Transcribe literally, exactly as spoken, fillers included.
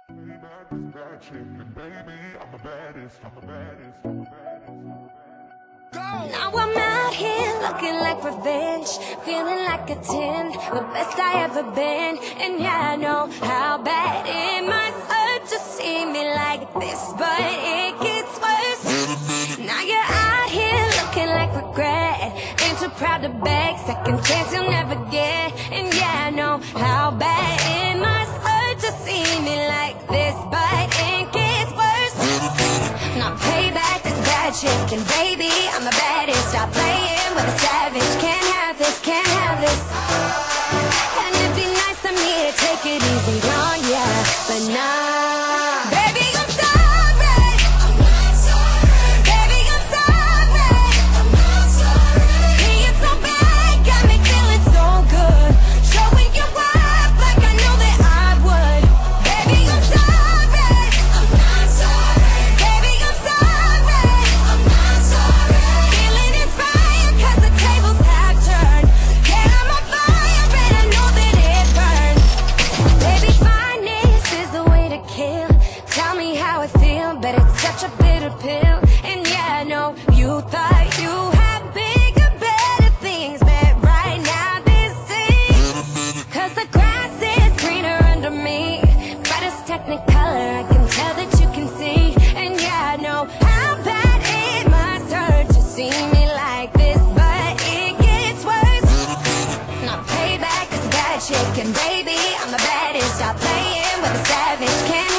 Now I'm out here looking like revenge, feeling like a ten, the best I ever been. And yeah, I know how bad it must hurt to see me like this, but it gets worse. Now you're out here looking like regret, ain't too proud to beg, second chance you'll never get. And yeah, I know how bad it must hurt to see me like this, but it gets worse. Now payback is bad shit, and baby, I'm the baddest. Stop playing with a savage. Can't have this, can't have this. And it'd be nice of me to take it easy on ya, but nah. Baby, I'm sorry. I'm not sorry. Baby, I'm sorry. I'm not sorry. Being so bad got me feeling so good. Showing you up like I know that I would. Baby, I'm sorry. I'm not sorry. Baby, I'm sorry. I'm not sorry. Feeling inspired 'cause the tables have turned. Yeah, I'm on fire and I know that it burns. Baby, fineness is the way to kill. Tell me how it feels, but it's such a bitter pill. And yeah, I know you thought you had bigger, better things, but right now this is 'cause the grass is greener under me. Brightest technicolor, I can tell that you can see. And yeah, I know how bad it must hurt to see me like this, but it gets worse. Now payback is bad chick, and baby, I'm the baddest. Stop playing with a savage. Can't